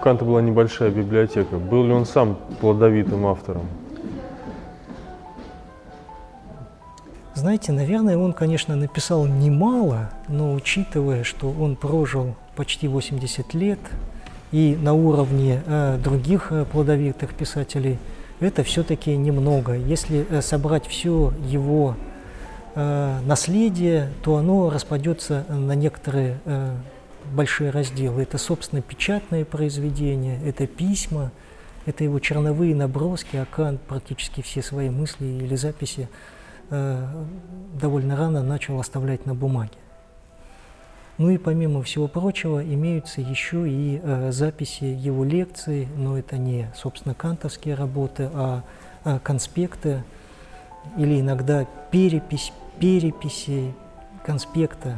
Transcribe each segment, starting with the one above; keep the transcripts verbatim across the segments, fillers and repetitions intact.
Канта была небольшая библиотека. Был ли он сам плодовитым автором? Знаете, наверное, он, конечно, написал немало, но учитывая, что он прожил почти восемьдесят лет, и на уровне э, других э, плодовитых писателей, это все-таки немного. Если э, собрать все его э, наследие, то оно распадется на некоторые э, большие разделы. Это, собственно, печатные произведения, это письма, это его черновые наброски, а Кант практически все свои мысли или записи довольно рано начал оставлять на бумаге. Ну и помимо всего прочего имеются еще и э, записи его лекций, но это не, собственно, кантовские работы, а, а конспекты или иногда перепись, переписи конспекта.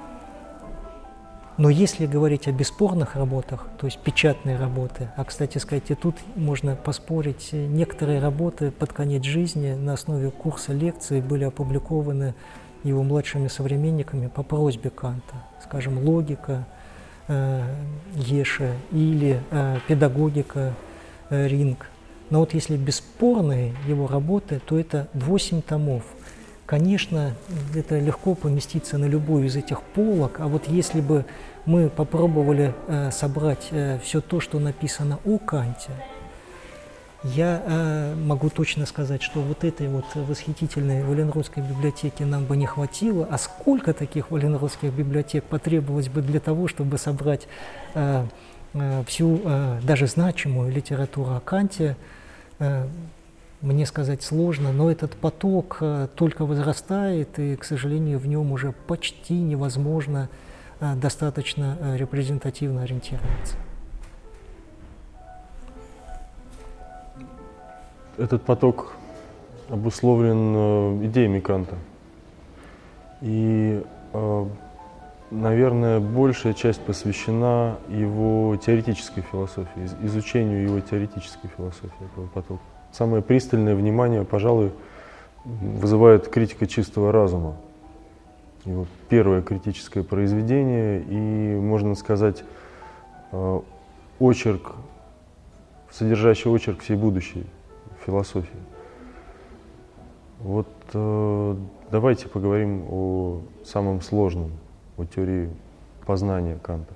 Но если говорить о бесспорных работах, то есть печатные работы, а, кстати сказать, и тут можно поспорить, некоторые работы под конец жизни на основе курса лекций были опубликованы его младшими современниками по просьбе Канта, скажем, «Логика» э, Еше или э, «Педагогика» э, Ринг. Но вот если бесспорные его работы, то это восемь томов. Конечно, это легко поместиться на любую из этих полок, а вот если бы мы попробовали э, собрать э, все то, что написано о Канте, я э, могу точно сказать, что вот этой вот восхитительной Валенродской библиотеки нам бы не хватило, а сколько таких Валенродских библиотек потребовалось бы для того, чтобы собрать э, э, всю э, даже значимую литературу о Канте, э, мне сказать сложно, но этот поток э, только возрастает, и, к сожалению, в нем уже почти невозможно э, достаточно э, репрезентативно ориентироваться. Этот поток обусловлен э, идеями Канта. И, э, наверное, большая часть посвящена его теоретической философии, изучению его теоретической философии, этого потока. Самое пристальное внимание, пожалуй, вызывает критика чистого разума. Его первое критическое произведение и, можно сказать, очерк, содержащий очерк всей будущей философии. Вот давайте поговорим о самом сложном, о теории познания Канта.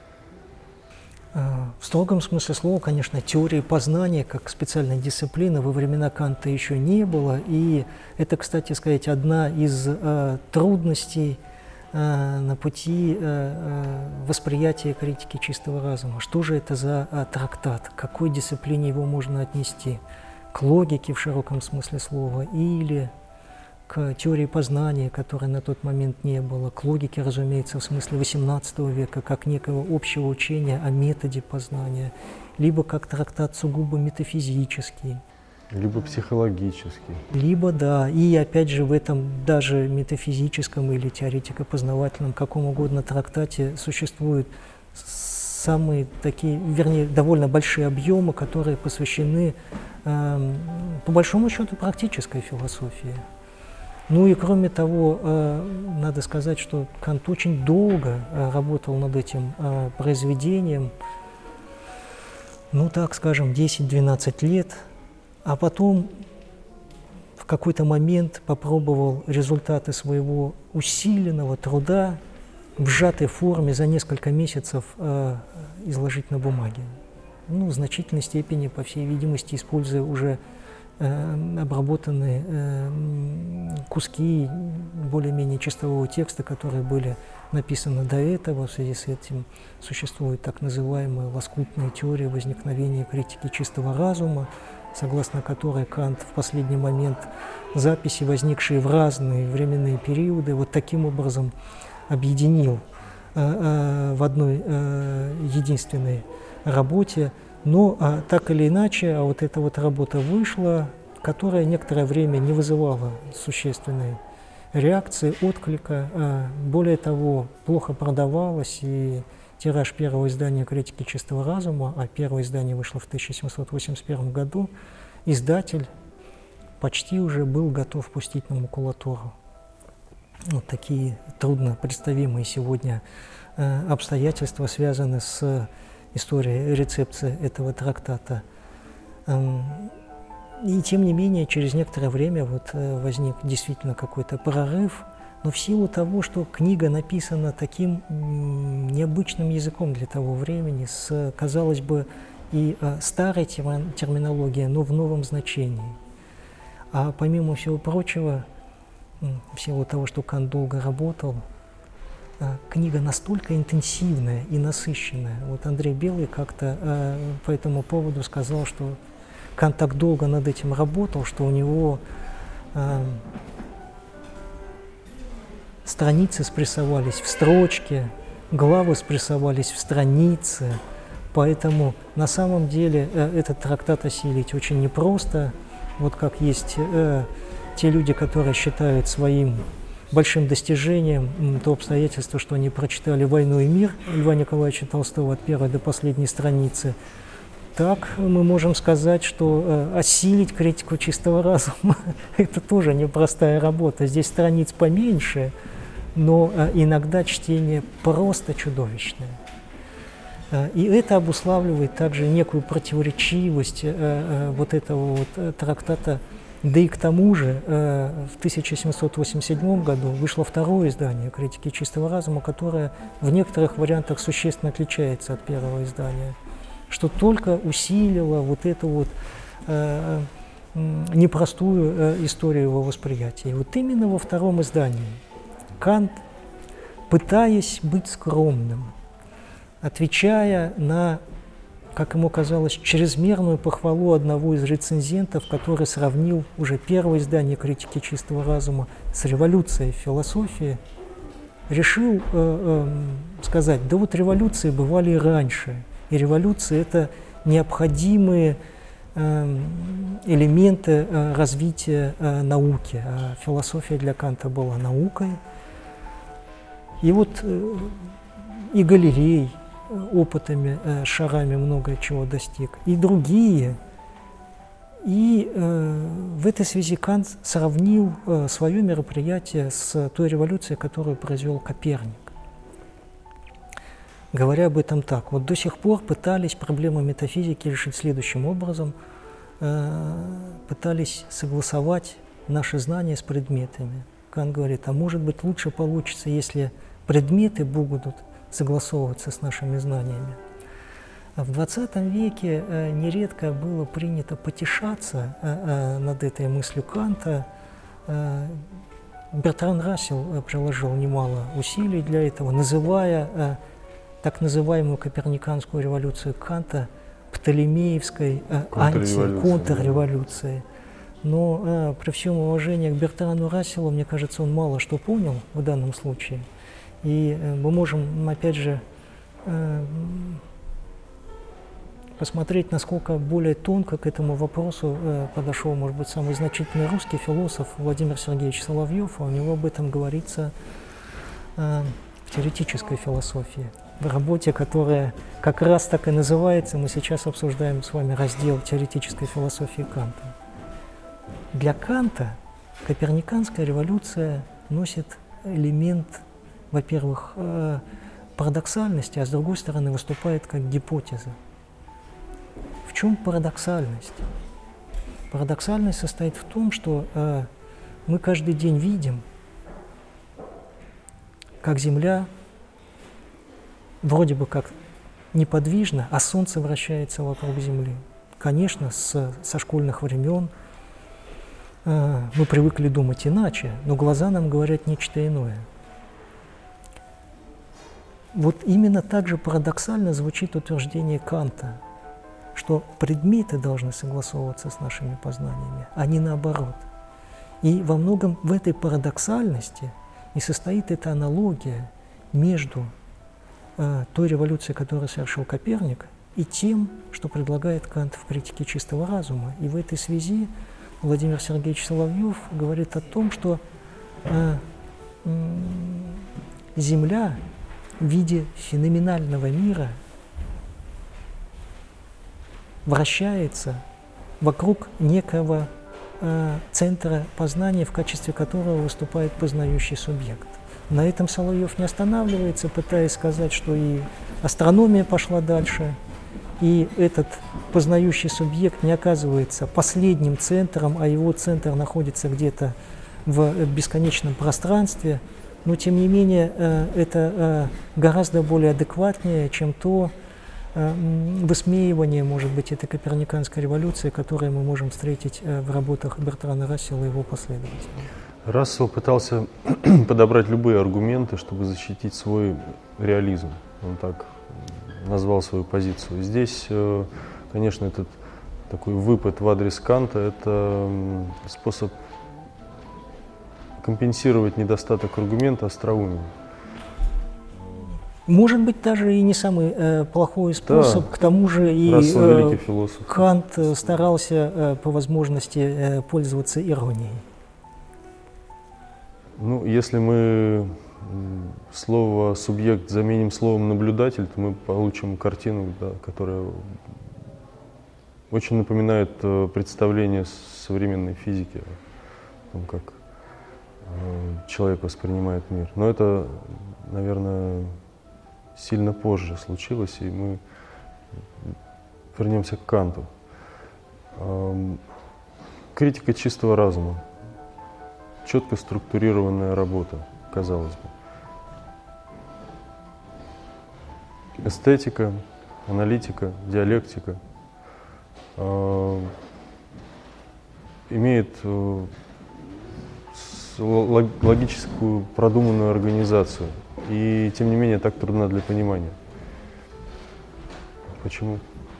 В строгом смысле слова, конечно, теории познания как специальной дисциплины во времена Канта еще не было, и это, кстати сказать, одна из э, трудностей э, на пути э, восприятия критики чистого разума. Что же это за э, трактат? К какой дисциплине его можно отнести? К логике в широком смысле слова или к теории познания, которой на тот момент не было, к логике, разумеется, в смысле восемнадцатого века, как некого общего учения о методе познания, либо как трактат сугубо метафизический. Либо психологический. Либо, да, и опять же в этом даже метафизическом или теоретико-познавательном, каком угодно трактате существуют самые такие, вернее, довольно большие объемы, которые посвящены, э, по большому счету, практической философии. Ну и кроме того, надо сказать, что Кант очень долго работал над этим произведением, ну так скажем, десять-двенадцать лет, а потом в какой-то момент попробовал результаты своего усиленного труда в сжатой форме за несколько месяцев изложить на бумаге. Ну, в значительной степени, по всей видимости, используя уже обработанные э, куски более-менее чистового текста, которые были написаны до этого. В связи с этим существует так называемая лоскутная теория возникновения критики чистого разума, согласно которой Кант в последний момент записи, возникшие в разные временные периоды, вот таким образом объединил э, э, в одной э, единственной работе. Но а, так или иначе, а вот эта вот работа вышла, которая некоторое время не вызывала существенной реакции, отклика. А, более того, плохо продавалась, и тираж первого издания «Критики чистого разума», а первое издание вышло в тысяча семьсот восемьдесят первом году, издатель почти уже был готов пустить на макулатуру. Вот такие трудно представимые сегодня а, обстоятельства связаны с история рецепции этого трактата. И тем не менее, через некоторое время вот возник действительно какой-то прорыв, но в силу того, что книга написана таким необычным языком для того времени, с, казалось бы, и старой терминологией, но в новом значении. А помимо всего прочего, в силу того, что Кант долго работал, книга настолько интенсивная и насыщенная. Вот Андрей Белый как-то э, по этому поводу сказал, что Кант так долго над этим работал, что у него э, страницы спрессовались в строчки, главы спрессовались в страницы. Поэтому на самом деле э, этот трактат осилить очень непросто. Вот как есть э, те люди, которые считают своим большим достижением то обстоятельство, что они прочитали «Войну и мир» Льва Николаевича Толстого от первой до последней страницы, так мы можем сказать, что э, осилить критику чистого разума – это тоже непростая работа. Здесь страниц поменьше, но э, иногда чтение просто чудовищное. Э, и это обуславливает также некую противоречивость э, э, вот этого вот э, трактата. Да и к тому же э, в тысяча семьсот восемьдесят седьмом году вышло второе издание «Критики чистого разума», которое в некоторых вариантах существенно отличается от первого издания, что только усилило вот эту вот э, непростую э, историю его восприятия. И вот именно во втором издании Кант, пытаясь быть скромным, отвечая на, как ему казалось, чрезмерную похвалу одного из рецензентов, который сравнил уже первое издание «Критики чистого разума» с революцией в философии, решил э, э, сказать, да вот революции бывали и раньше, и революции – это необходимые э, элементы э, развития э, науки, а философия для Канта была наукой. И вот э, и Галилей опытами, э, шарами много чего достиг, и другие. И э, в этой связи Кант сравнил э, свое мероприятие с той революцией, которую произвел Коперник. Говоря об этом так, вот до сих пор пытались проблему метафизики решить следующим образом, э, пытались согласовать наши знания с предметами. Кант говорит, а может быть лучше получится, если предметы будут согласовываться с нашими знаниями. В двадцатом веке э, нередко было принято потешаться э, э, над этой мыслью Канта. Э, Бертран Рассел э, приложил немало усилий для этого, называя э, так называемую коперниканскую революцию Канта птолемеевской э, анти-контрреволюцией. Но э, при всем уважении к Бертрану Расселу, мне кажется, он мало что понял в данном случае. И э, мы можем, опять же, э, посмотреть, насколько более тонко к этому вопросу э, подошел, может быть, самый значительный русский философ Владимир Сергеевич Соловьев, а у него об этом говорится э, в теоретической философии, в работе, которая как раз так и называется, мы сейчас обсуждаем с вами раздел теоретической философии Канта. Для Канта коперниканская революция носит элемент, во-первых, э, парадоксальности, а с другой стороны выступает как гипотеза. В чем парадоксальность? Парадоксальность состоит в том, что э, мы каждый день видим, как Земля вроде бы как неподвижна, а Солнце вращается вокруг Земли. Конечно, с, со школьных времен э, мы привыкли думать иначе, но глаза нам говорят нечто иное. Вот именно так же парадоксально звучит утверждение Канта, что предметы должны согласовываться с нашими познаниями, а не наоборот. И во многом в этой парадоксальности и состоит эта аналогия между э, той революцией, которую совершил Коперник, и тем, что предлагает Кант в «Критике чистого разума». И в этой связи Владимир Сергеевич Соловьев говорит о том, что э, э, Земля в виде феноменального мира вращается вокруг некого э, центра познания, в качестве которого выступает познающий субъект. На этом Соловьев не останавливается, пытаясь сказать, что и астрономия пошла дальше, и этот познающий субъект не оказывается последним центром, а его центр находится где-то в бесконечном пространстве. Но, тем не менее, это гораздо более адекватнее, чем то высмеивание, может быть, этой коперниканской революции, которую мы можем встретить в работах Бертрана Рассела и его последователей. Рассел пытался подобрать любые аргументы, чтобы защитить свой реализм. Он так назвал свою позицию. Здесь, конечно, этот такой выпад в адрес Канта – это способ компенсировать недостаток аргумента остроумием. Может быть, даже и не самый э, плохой способ. Да. К тому же и э, Кант старался э, по возможности э, пользоваться иронией. Ну, если мы слово «субъект» заменим словом «наблюдатель», то мы получим картину, да, которая очень напоминает э, представление современной физики о том, как э, человек воспринимает мир. Но это, наверное, сильно позже случилось, и мы вернемся к Канту. Э, критика чистого разума. Четко структурированная работа, казалось бы. Эстетика, аналитика, диалектика э, имеет э, логическую продуманную организацию, и тем не менее так трудна для понимания. Почему?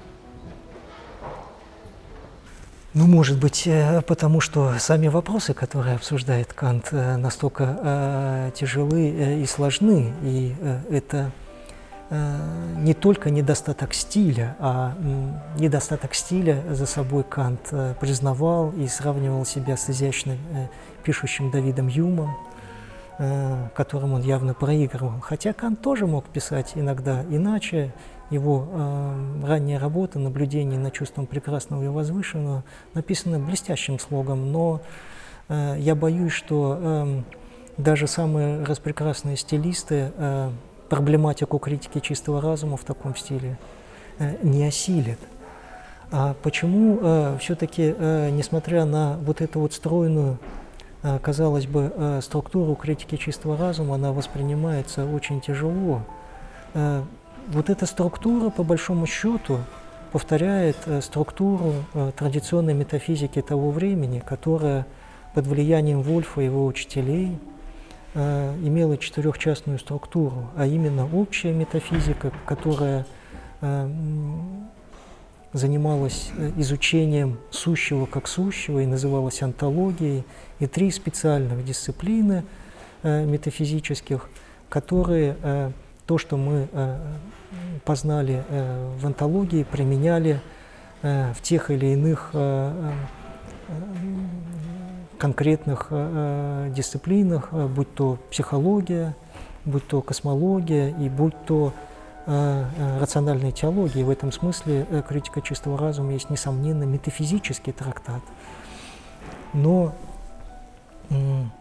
Ну, может быть, потому что сами вопросы, которые обсуждает Кант, настолько э, тяжелы и сложны, и э, это э, не только недостаток стиля, а э, недостаток стиля за собой Кант э, признавал и сравнивал себя с изящным э, пишущим Давидом Юмом, э, которым он явно проигрывал. Хотя Кант тоже мог писать иногда иначе. Его э, ранняя работа «Наблюдение над чувством прекрасного и возвышенного» написана блестящим слогом, но э, я боюсь, что э, даже самые распрекрасные стилисты э, проблематику критики чистого разума в таком стиле э, не осилят. А почему э, все-таки, э, несмотря на вот эту вот стройную, э, казалось бы, э, структуру критики чистого разума, она воспринимается очень тяжело? Э, Вот эта структура, по большому счету, повторяет э, структуру э, традиционной метафизики того времени, которая под влиянием Вольфа и его учителей э, имела четырехчастную структуру, а именно общая метафизика, которая э, занималась изучением сущего как сущего и называлась онтологией, и три специальных дисциплины э, метафизических, которые э, то, что мы э, познали э, в онтологии, применяли э, в тех или иных э, э, конкретных э, дисциплинах, э, будь то психология, будь то космология и будь то э, э, рациональная теология. В этом смысле э, критика чистого разума есть, несомненно, метафизический трактат. Но э,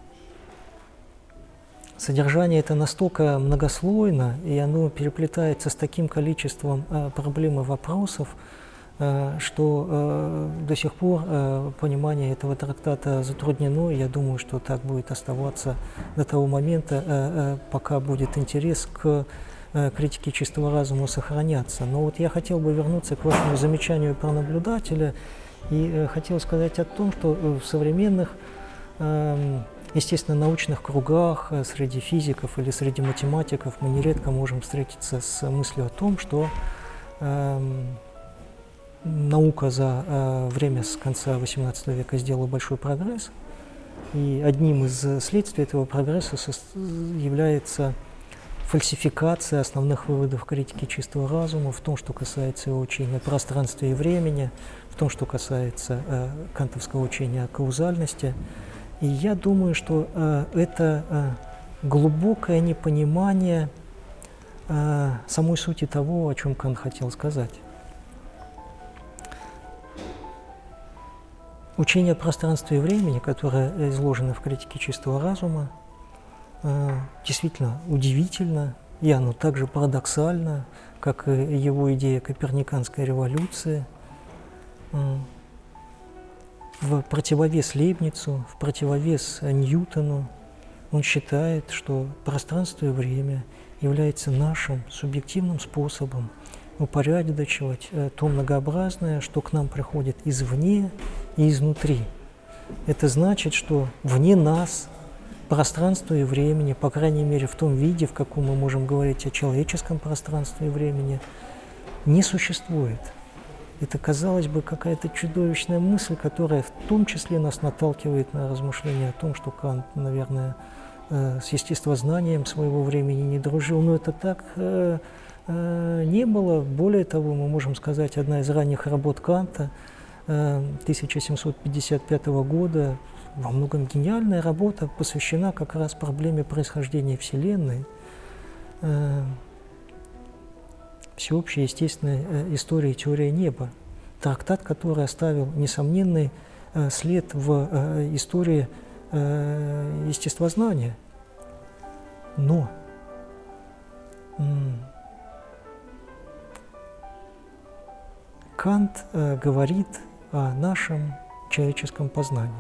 содержание это настолько многослойно, и оно переплетается с таким количеством э, проблем и вопросов, э, что э, до сих пор э, понимание этого трактата затруднено. Я думаю, что так будет оставаться до того момента, э, э, пока будет интерес к э, критике чистого разума сохраняться. Но вот я хотел бы вернуться к вашему замечанию про наблюдателя и э, хотел сказать о том, что в современных э, естественно, научных кругах, среди физиков или среди математиков мы нередко можем встретиться с мыслью о том, что э, наука за э, время с конца восемнадцатого века сделала большой прогресс, и одним из следствий этого прогресса является фальсификация основных выводов критики чистого разума в том, что касается его учения о пространстве и времени, в том, что касается э, кантовского учения о каузальности. И я думаю, что э, это э, глубокое непонимание э, самой сути того, о чем Кант хотел сказать. Учение о пространстве и времени, которое изложено в критике чистого разума, действительно удивительно, и оно также парадоксально, как и его идея коперниканской революции, в противовес Лейбницу, в противовес Ньютону. Он считает, что пространство и время является нашим субъективным способом упорядочивать то многообразное, что к нам приходит извне и изнутри. Это значит, что вне нас пространство и времени, по крайней мере в том виде, в каком мы можем говорить о человеческом пространстве и времени, не существует. Это, казалось бы, какая-то чудовищная мысль, которая в том числе нас наталкивает на размышления о том, что Кант, наверное, с естествознанием своего времени не дружил. Но это так э, э, не было. Более того, мы можем сказать, одна из ранних работ Канта э, тысяча семьсот пятьдесят пятого года, во многом гениальная работа, посвящена как раз проблеме происхождения Вселенной. Э, Всеобщая естественная история и теория неба. Трактат, который оставил несомненный э, след в э, истории э, естествознания. Но м- Кант э, говорит о нашем человеческом познании.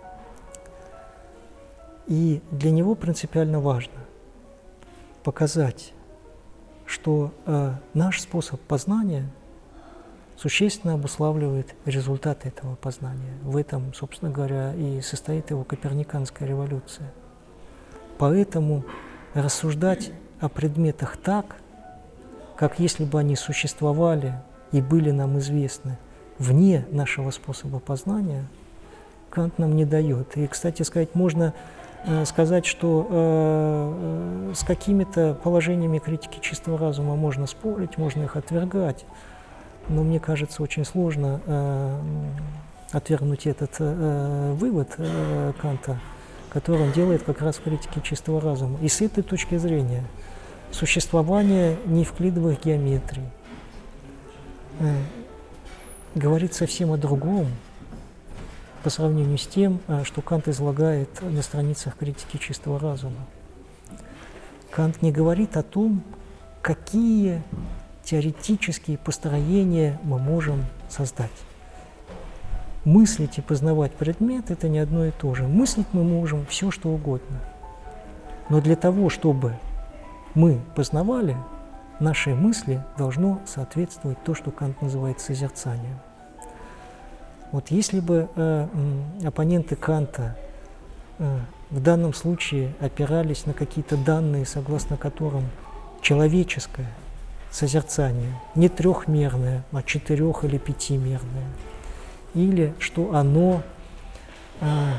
И для него принципиально важно показать, что э, наш способ познания существенно обуславливает результаты этого познания. В этом, собственно говоря, и состоит его коперниканская революция. Поэтому рассуждать о предметах так, как если бы они существовали и были нам известны вне нашего способа познания, Кант нам не дает. И, кстати сказать, можно сказать, что э, с какими-то положениями критики чистого разума можно спорить, можно их отвергать, но мне кажется, очень сложно э, отвергнуть этот э, вывод э, Канта, который он делает как раз в критике чистого разума. И с этой точки зрения существование неевклидовых геометрий э, говорит совсем о другом, по сравнению с тем, что Кант излагает на страницах критики чистого разума. Кант не говорит о том, какие теоретические построения мы можем создать. Мыслить и познавать предмет – это не одно и то же. Мыслить мы можем все, что угодно. Но для того, чтобы мы познавали, нашей мысли должно соответствовать то, что Кант называет созерцанием. Вот если бы э, оппоненты Канта э, в данном случае опирались на какие-то данные, согласно которым человеческое созерцание не трехмерное, а четырех- или пятимерное, или что оно э,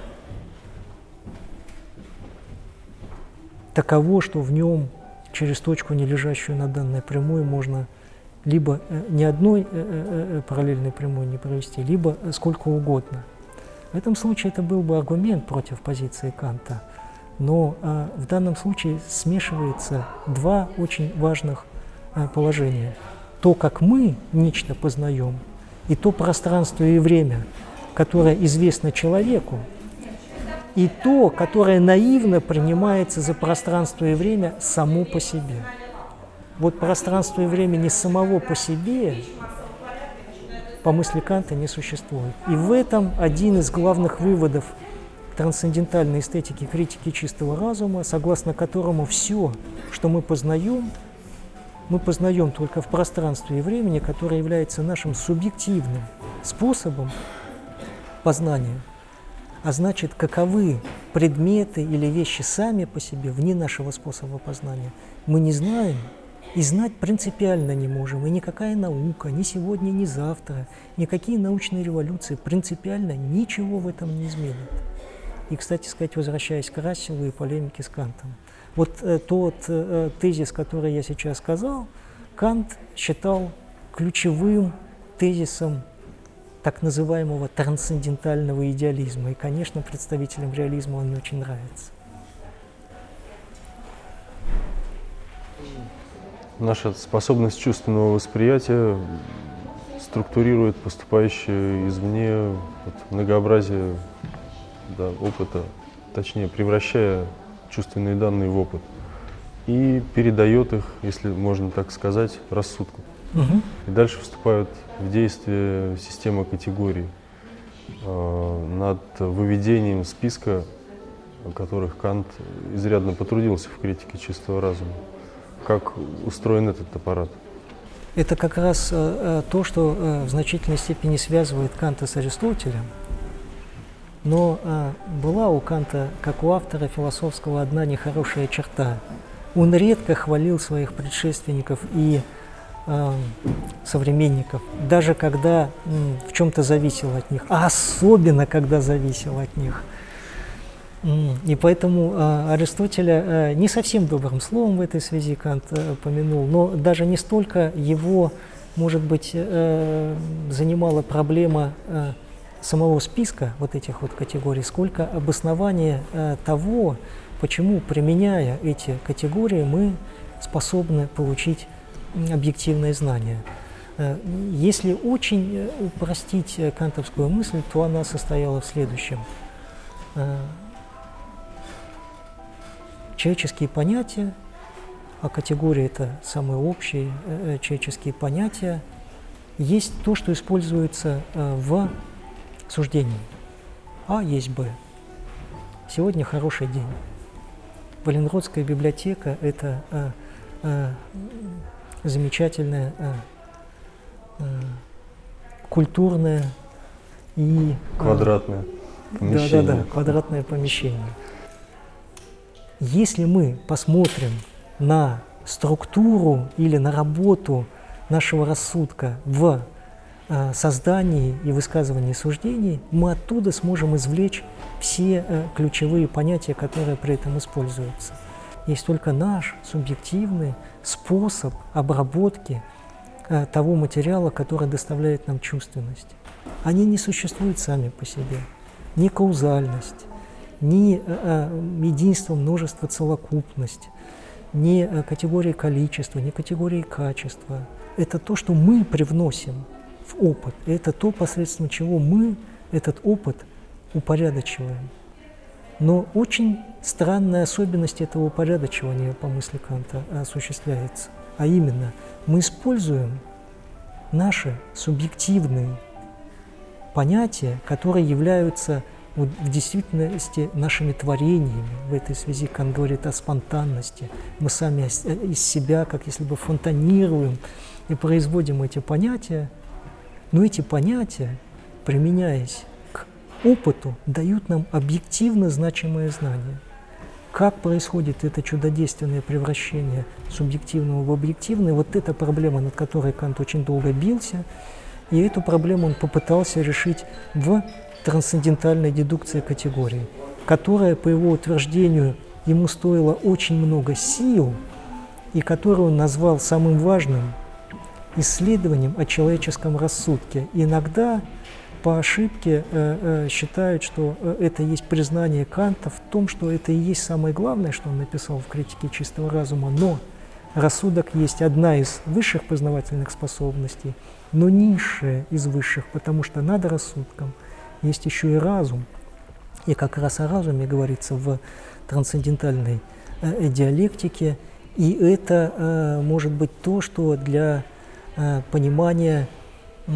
таково, что в нем через точку, не лежащую на данной прямой, можно либо ни одной параллельной прямой не провести, либо сколько угодно. В этом случае это был бы аргумент против позиции Канта. Но а, в данном случае смешивается два очень важных а, положения. То, как мы нечто познаем, и то пространство и время, которое известно человеку, и то, которое наивно принимается за пространство и время само по себе. Вот пространство и времени самого по себе, по мысли Канта, не существует. И в этом один из главных выводов трансцендентальной эстетики критики чистого разума, согласно которому все, что мы познаем, мы познаем только в пространстве и времени, которое является нашим субъективным способом познания. А значит, каковы предметы или вещи сами по себе, вне нашего способа познания, мы не знаем. И знать принципиально не можем. И никакая наука, ни сегодня, ни завтра, никакие научные революции принципиально ничего в этом не изменят. И, кстати сказать, возвращаясь к Расселу и полемике с Кантом, вот э, тот э, тезис, который я сейчас сказал, Кант считал ключевым тезисом так называемого трансцендентального идеализма. И, конечно, представителям реализма он не очень нравится. Наша способность чувственного восприятия структурирует поступающее извне вот, многообразие да, опыта, точнее, превращая чувственные данные в опыт и передает их, если можно так сказать, рассудку. Угу. И дальше вступают в действие система категорий э, над выведением списка, о которых Кант изрядно потрудился в критике чистого разума. Как устроен этот аппарат? Это как раз э, то, что э, в значительной степени связывает Канта с Аристотелем. Но э, была у Канта, как у автора философского, одна нехорошая черта. Он редко хвалил своих предшественников и э, современников, даже когда м, в чем-то зависел от них, а особенно когда зависел от них. И поэтому э, Аристотеля э, не совсем добрым словом в этой связи Кант э, помянул, но даже не столько его, может быть, э, занимала проблема э, самого списка вот этих вот категорий, сколько обоснование э, того, почему, применяя эти категории, мы способны получить объективные знания. Э, если очень упростить кантовскую мысль, то она состояла в следующем. Э, Человеческие понятия, а категории это самые общие э, человеческие понятия, есть то, что используется э, в суждении. А есть Б. Сегодня хороший день. Валенродская библиотека – это э, э, замечательная э, э, культурная и… Квадратное э, помещение. Да-да-да, квадратное помещение. Если мы посмотрим на структуру или на работу нашего рассудка в э, создании и высказывании суждений, мы оттуда сможем извлечь все э, ключевые понятия, которые при этом используются. Есть только наш субъективный способ обработки э, того материала, который доставляет нам чувственность. Они не существуют сами по себе. Ни каузальность, ни э, единство, множество, целокупность, ни э, категории количества, ни категории качества. Это то, что мы привносим в опыт. Это то, посредством чего мы этот опыт упорядочиваем. Но очень странная особенность этого упорядочивания, по мысли Канта, осуществляется. А именно, мы используем наши субъективные понятия, которые являются вот в действительности нашими творениями. В этой связи Кант говорит о спонтанности. Мы сами из себя, как если бы фонтанируем и производим эти понятия. Но эти понятия, применяясь к опыту, дают нам объективно значимые знания. Как происходит это чудодейственное превращение субъективного в объективное, вот эта проблема, над которой Кант очень долго бился, и эту проблему он попытался решить в трансцендентальной дедукции категории, которая, по его утверждению, ему стоила очень много сил, и которую он назвал самым важным исследованием о человеческом рассудке. Иногда по ошибке э, э, считают, что это есть признание Канта в том, что это и есть самое главное, что он написал в «Критике чистого разума», но рассудок есть одна из высших познавательных способностей, но низшая из высших, потому что над рассудком есть еще и разум. И как раз о разуме говорится в трансцендентальной э, диалектике. И это э, может быть то, что для э, понимания э,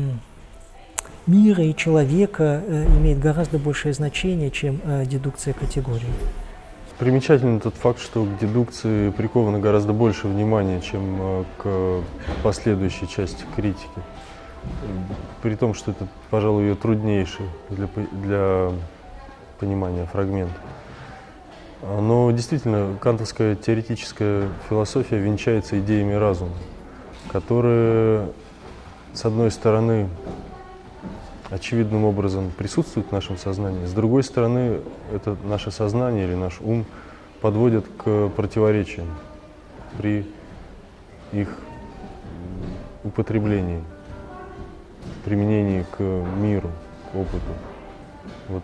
мира и человека э, имеет гораздо большее значение, чем э, дедукция категорий. Примечательный тот факт, что к дедукции приковано гораздо больше внимания, чем э, к последующей части критики. При том, что это, пожалуй, ее труднейший для, для понимания фрагмент. Но действительно, кантовская теоретическая философия венчается идеями разума, которые, с одной стороны, очевидным образом присутствуют в нашем сознании, с другой стороны, это наше сознание или наш ум подводят к противоречиям при их употреблении, применении к миру, к опыту. Вот.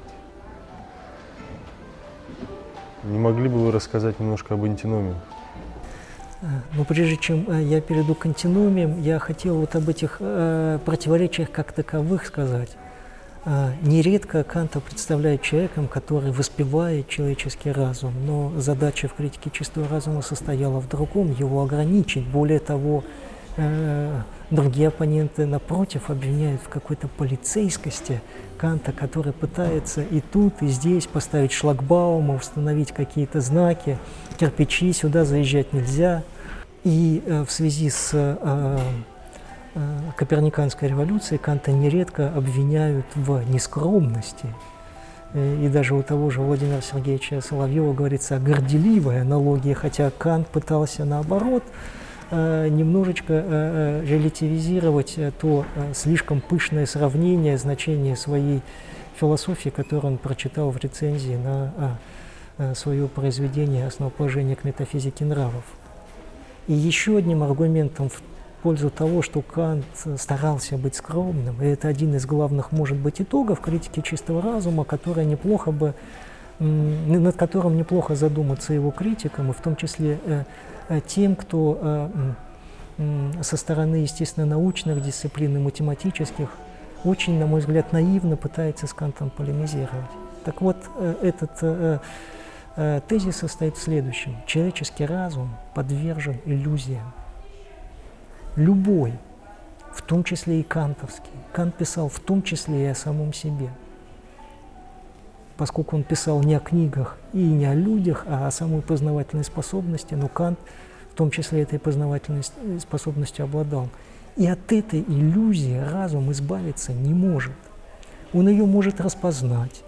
Не могли бы вы рассказать немножко об антиномиях? Но прежде чем я перейду к антиномиям, я хотел вот об этих э, противоречиях как таковых сказать. Нередко Канта представляет человеком, который воспевает человеческий разум, но задача в критике чистого разума состояла в другом, его ограничить. Более того, другие оппоненты, напротив, обвиняют в какой-то полицейскости Канта, который пытается и тут, и здесь поставить шлагбаумы, установить какие-то знаки, кирпичи, сюда заезжать нельзя. И в связи с Коперниканской революции Канта нередко обвиняют в нескромности. И даже у того же Владимира Сергеевича Соловьева говорится о горделивой аналогии, хотя Кант пытался наоборот немножечко релятивизировать то слишком пышное сравнение, значение своей философии, которую он прочитал в рецензии на свое произведение «Основоположение к метафизике нравов». И еще одним аргументом в пользу того, что Кант старался быть скромным, и это один из главных, может быть, итогов критики чистого разума, которая неплохо бы, над которым неплохо задуматься его критикам, и в том числе тем, кто со стороны, естественно, научных дисциплин и математических очень, на мой взгляд, наивно пытается с Кантом полемизировать. Так вот, этот тезис состоит в следующем. Человеческий разум подвержен иллюзиям. Любой, в том числе и кантовский. Кант писал в том числе и о самом себе. Поскольку он писал не о книгах и не о людях, а о самой познавательной способности, но Кант в том числе этой познавательной способностью обладал. И от этой иллюзии разум избавиться не может. Он ее может распознать.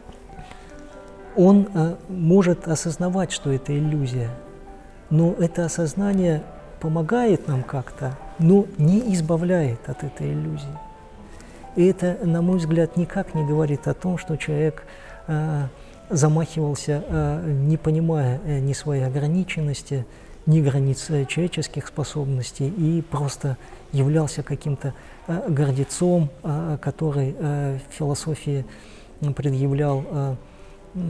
Он э, может осознавать, что это иллюзия, но это осознание помогает нам как-то, но не избавляет от этой иллюзии. И это, на мой взгляд, никак не говорит о том, что человек э, замахивался, э, не понимая э, ни своей ограниченности, ни границ э, человеческих способностей, и просто являлся каким-то э, гордецом, э, который э, в философии предъявлял э, э,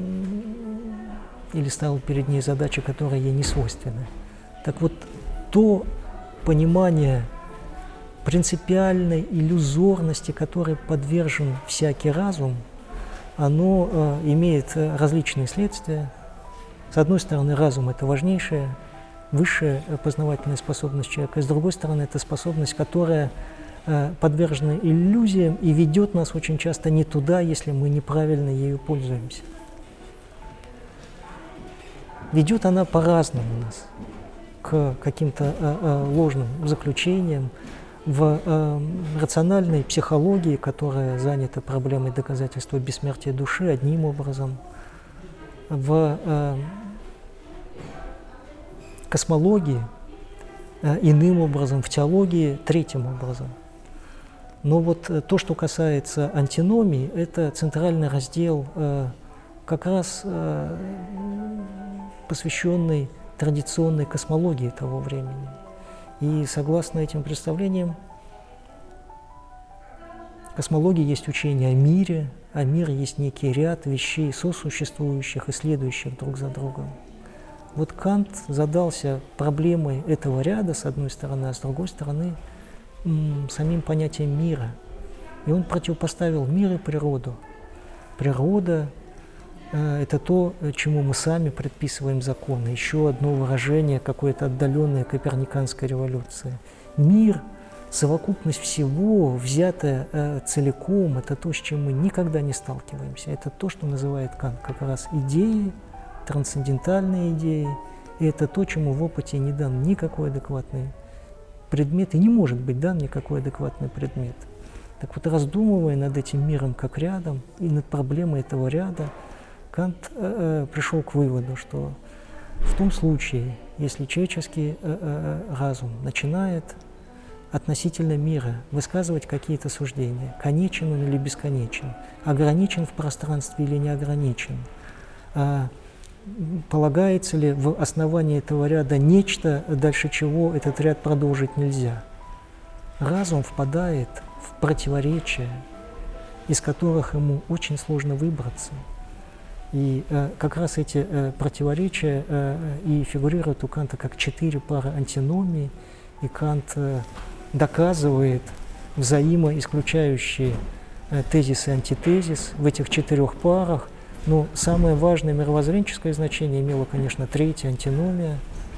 или ставил перед ней задачи, которые ей не свойственны. Так вот, то понимание принципиальной иллюзорности, которой подвержен всякий разум, оно э, имеет различные следствия. С одной стороны, разум – это важнейшая, высшая познавательная способность человека, с другой стороны, это способность, которая э, подвержена иллюзиям и ведет нас очень часто не туда, если мы неправильно ею пользуемся. Ведет она по-разному нас к каким-то э, э, ложным заключениям, в э, рациональной психологии, которая занята проблемой доказательства бессмертия души, одним образом, в э, космологии э, иным образом, в теологии третьим образом. Но вот э, то, что касается антиномии, это центральный раздел, э, как раз э, посвященный традиционной космологии того времени. И согласно этим представлениям, космология есть учение о мире, а мир есть некий ряд вещей, сосуществующих и следующих друг за другом. Вот Кант задался проблемой этого ряда, с одной стороны, а с другой стороны, самим понятием мира. И он противопоставил мир и природу. Природа это то, чему мы сами предписываем законы. Еще одно выражение какой-то отдаленной коперниканской революции. Мир, совокупность всего, взятая э, целиком, это то, с чем мы никогда не сталкиваемся. Это то, что называет Кант как раз идеи, трансцендентальные идеи. И это то, чему в опыте не дан никакой адекватный предмет, и не может быть дан никакой адекватный предмет. Так вот, раздумывая над этим миром как рядом и над проблемой этого ряда, Кант э, пришел к выводу, что в том случае, если человеческий э, э, разум начинает относительно мира высказывать какие-то суждения, конечен он или бесконечен, ограничен в пространстве или не ограничен, э, полагается ли в основании этого ряда нечто, дальше чего этот ряд продолжить нельзя, разум впадает в противоречия, из которых ему очень сложно выбраться. И э, как раз эти э, противоречия э, и фигурируют у Канта как четыре пары антиномий, и Кант э, доказывает взаимоисключающие тезис и антитезис в этих четырех парах. Но самое важное мировоззренческое значение имела, конечно, третья антиномия,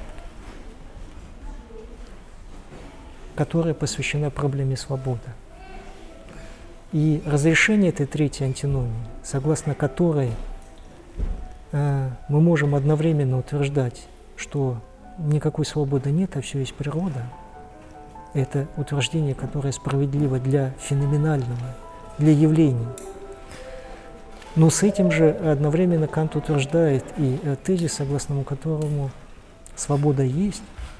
которая посвящена проблеме свободы. И разрешение этой третьей антиномии, согласно которой э, мы можем одновременно утверждать, что никакой свободы нет, а все есть природа, это утверждение, которое справедливо для феноменального, для явлений. Но с этим же одновременно Кант утверждает и э, тезис, согласно которому свобода есть,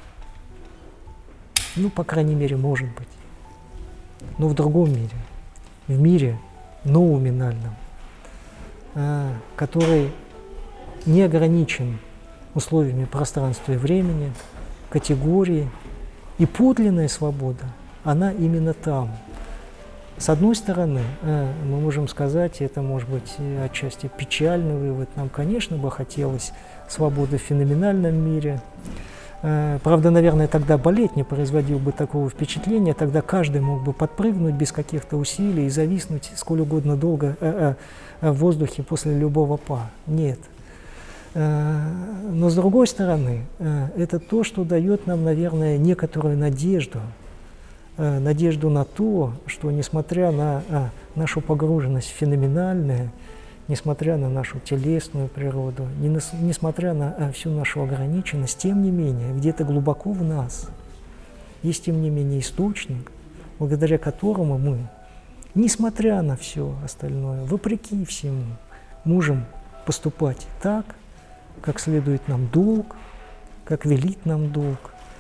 ну, по крайней мере, может быть, но в другом мире, в мире ноуминальном, э, который не ограничен условиями пространства и времени, категории, и подлинная свобода, она именно там. С одной стороны, э, мы можем сказать, это может быть отчасти печальный вывод, нам, конечно, бы хотелось свободы в феноменальном мире. Э, правда, наверное, тогда балет не производил бы такого впечатления, тогда каждый мог бы подпрыгнуть без каких-то усилий и зависнуть сколь угодно долго э, э, в воздухе после любого па. Нет. Э, но, с другой стороны, э, это то, что дает нам, наверное, некоторую надежду, надежду на то, что несмотря на а, нашу погруженность в феноменальное, несмотря на нашу телесную природу, не на, несмотря на а, всю нашу ограниченность, тем не менее, где-то глубоко в нас есть, тем не менее, источник, благодаря которому мы, несмотря на все остальное, вопреки всему, можем поступать так, как следует нам долг, как велит нам долг,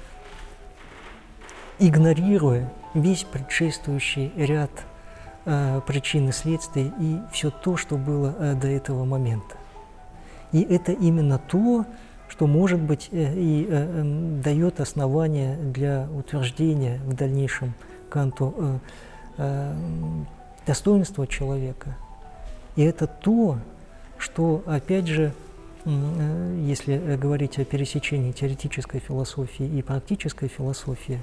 игнорируя весь предшествующий ряд э, причин и следствий и все то, что было э, до этого момента. И это именно то, что, может быть, э, и э, э, дает основание для утверждения в дальнейшем Канту э, э, достоинства человека. И это то, что, опять же, э, если говорить о пересечении теоретической философии и практической философии,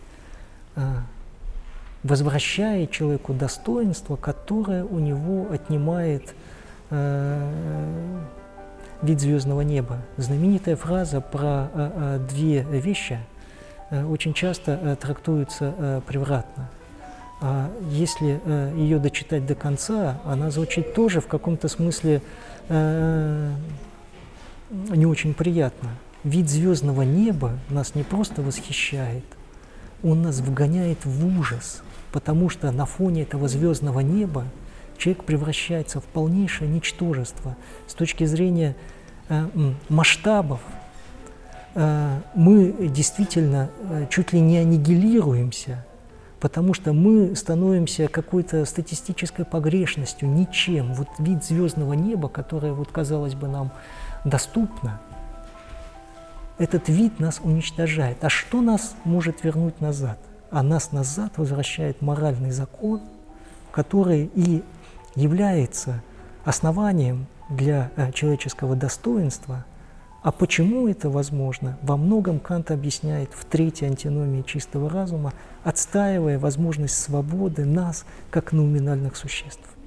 возвращает человеку достоинство, которое у него отнимает э, вид звездного неба. Знаменитая фраза про э, э, две вещи э, очень часто э, трактуется э, превратно. А если э, ее дочитать до конца, она звучит тоже в каком-то смысле э, не очень приятно. Вид звездного неба нас не просто восхищает, он нас вгоняет в ужас, потому что на фоне этого звездного неба человек превращается в полнейшее ничтожество. С точки зрения э, масштабов э, мы действительно э, чуть ли не аннигилируемся, потому что мы становимся какой-то статистической погрешностью, ничем. Вот вид звездного неба, которое, вот, казалось бы, нам доступно, этот вид нас уничтожает. А что нас может вернуть назад? А нас назад возвращает моральный закон, который и является основанием для э, человеческого достоинства. А почему это возможно? Во многом Кант объясняет в третьей антиномии чистого разума, отстаивая возможность свободы нас, как ноуминальных существ.